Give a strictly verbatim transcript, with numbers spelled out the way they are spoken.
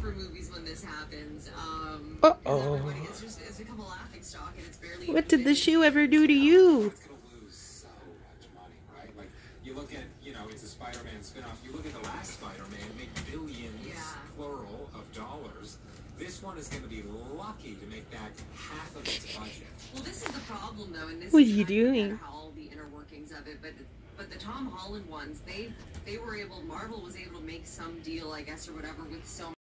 for movies when this happens. Um, uh oh. It's just it's become a laughing stock, and it's barely. What did the shoe ever do to you? It's gonna lose so much money, right? Like you look at, you know, it's a Spider-Man spinoff. You look at the last Spider-Man, make billions, yeah. plural, of dollars. This one is going to be lucky to make back half of its budget. Well, this is the problem, though, and this What are is you I forget doing? how all the inner workings of it, but but the Tom Holland ones, they they were able, Marvel was able to make some deal, I guess, or whatever, with so.